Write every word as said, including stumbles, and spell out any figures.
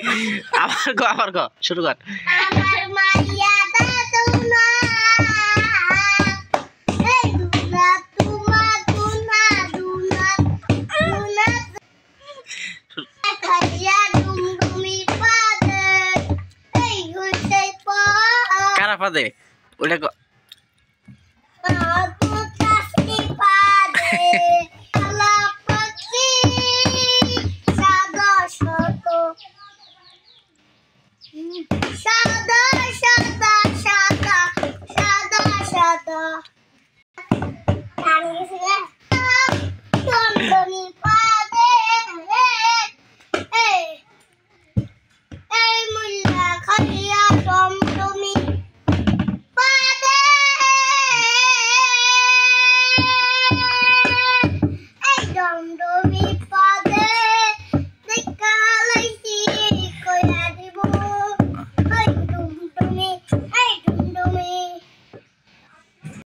আবার গো আবার গো শুরু কর। আমার মাইয়া দাদুনা এই দুনা তুমা দুনা দুনা দুনা খাইয়া ডুমডুমি পাদে এই হইছে পা কারা পাদে ওটা